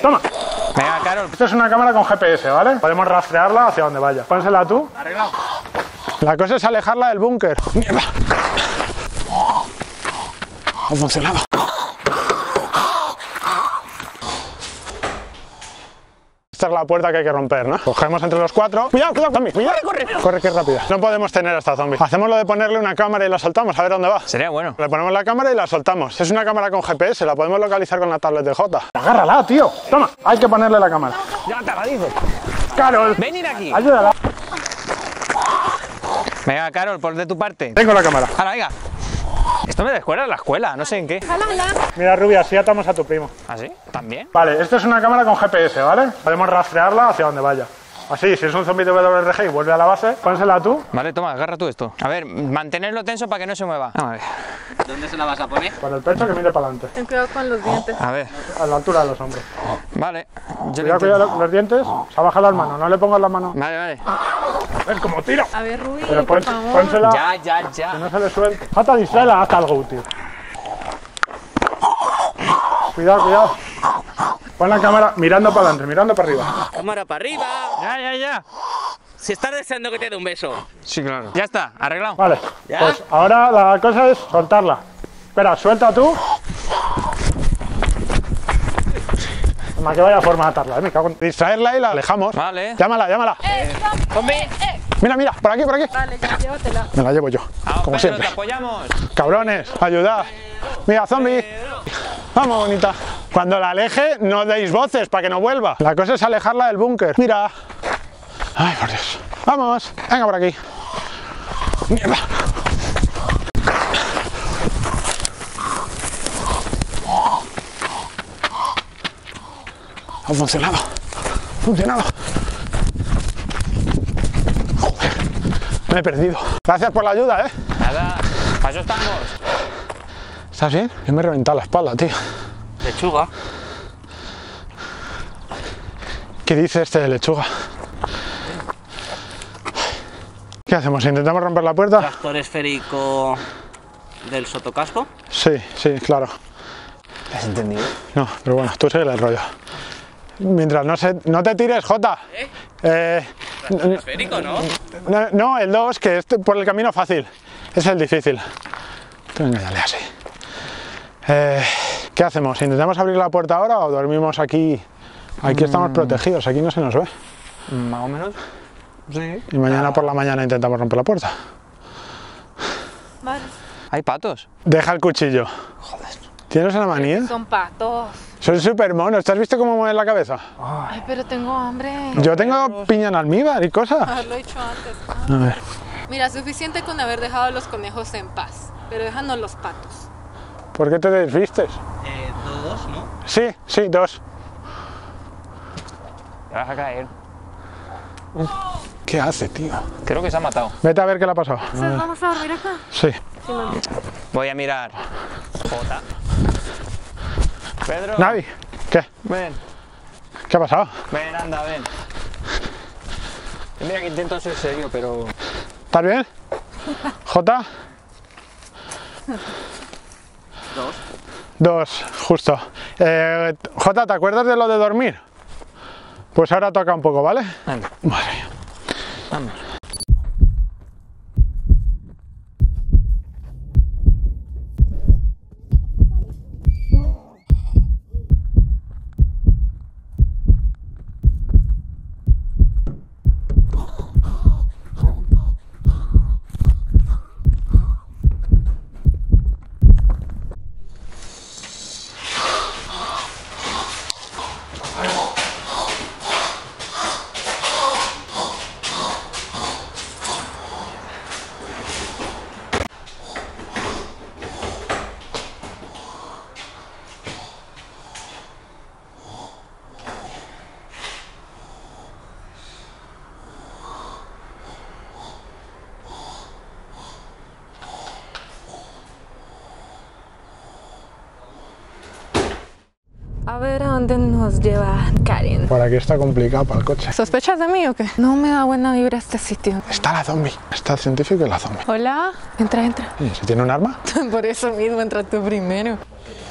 Toma. Venga, Carol. Esto es una cámara con GPS, ¿vale? Podemos rastrearla hacia donde vaya. Pónsela tú. Arreglado. La cosa es alejarla del búnker. ¡Mierda! Ha funcionado. Esta es la puerta que hay que romper, ¿no? Cogemos entre los cuatro. ¡Cuidado, cuidado, zombie! ¡Cuidado! ¡Corre! Corre, que es rápida. No podemos tener a esta zombie. Hacemos lo de ponerle una cámara y la soltamos, a ver dónde va. Sería bueno. Le ponemos la cámara y la soltamos. Es una cámara con GPS, la podemos localizar con la tablet de Jota. Agárrala, tío. Toma, hay que ponerle la cámara. Ya te la dices. Carol, Venir aquí. ayúdala. Venga, Carol, por de tu parte. Tengo la cámara. Ahora, venga. Esto me descuela la escuela, no sé en qué. Mira, Rubia, así atamos a tu primo. ¿Ah, sí? ¿También? Vale, esto es una cámara con GPS, ¿vale? Podemos rastrearla hacia donde vaya. Así, si es un zombie de WRG y vuelve a la base, pónsela tú. Vale, toma, agarra tú esto. A ver, mantenerlo tenso para que no se mueva. Vamos a ver. ¿Dónde se la vas a poner? Con el pecho que mire para adelante. Ten cuidado con los dientes. A ver. A la altura de los hombros. Vale. Yo Cuidado, cuidado los dientes. Se baja las manos, no le pongas las manos. Vale, vale. ¿Ves cómo tiro? A ver, Rubí, Pero por favor. pónsela. Ya. Que no se le suelte. Jota, distráela, haz algo útil. Cuidado, cuidado. Pon la cámara mirando para adelante, mirando para arriba. Cámara para arriba. Ya. Si estás deseando que te dé un beso. Sí, claro. Ya está, arreglado. Vale, ¿Ya? pues ahora la cosa es soltarla. Espera, suelta tú. Que vaya forma de atarla, me cago en... Distraerla y la alejamos. Vale. Llámala. ¡Zombie! Mira, por aquí. Vale, ya, llévatela. Me la llevo yo, Vamos, como Pedro, siempre. te apoyamos. Cabrones, ayudad. Mira, zombie. Vamos, bonita. Cuando la aleje, no deis voces para que no vuelva. La cosa es alejarla del búnker. Mira. Ay, por Dios. Vamos, venga por aquí. Mierda. Ha funcionado. Joder, me he perdido. Gracias por la ayuda, ¿eh? Nada, para eso estamos. ¿Estás bien? Yo me he reventado la espalda, tío. Lechuga. ¿Qué dice este de lechuga? ¿Qué hacemos? ¿Intentamos romper la puerta? Tractor esférico del sotocasco. Sí, claro. ¿Te has entendido? No, pero bueno, tú sigue el rollo. Mientras no te tires, Jota. Esférico, ¿no? No, el 2, que es por el camino fácil. Es el difícil. Tú engáñale así. ¿Qué hacemos? ¿Intentamos abrir la puerta ahora o dormimos aquí? Aquí estamos protegidos, aquí no se nos ve. Más o menos. Sí. Y mañana por la mañana intentamos romper la puerta. Vale. Hay patos. Deja el cuchillo. Joder. ¿Tienes una manía? Son patos. Soy súper mono. ¿Te has visto cómo mueve la cabeza? Ay, pero tengo hambre. Yo tengo piña en almíbar y cosas. Haberlo hecho antes. A ver. Mira, suficiente con haber dejado a los conejos en paz. Pero déjanos los patos. ¿Por qué te desvistes? Dos, ¿no? Sí, 2. Te vas a caer. ¿Qué hace, tío? Creo que se ha matado. Vete a ver qué le ha pasado. Entonces, ¿vamos a dormir acá? Sí. Voy a mirar. Jota. Pedro. Navi, ¿qué? Ven. ¿Qué ha pasado? Ven, anda, ven. Mira que intento ser serio, pero... ¿Estás bien? ¿Jota? 2, justo. Jota, ¿te acuerdas de lo de dormir? Pues ahora toca un poco, ¿vale? Anda, Madre mía. vamos. A ver a dónde nos lleva Karen. Por aquí está complicado para el coche. ¿Sospechas de mí o qué? No me da buena vibra este sitio. Está la zombie. Está el científico y la zombie. Hola. Entra. ¿Y si tiene un arma? Por eso mismo, entra tú primero.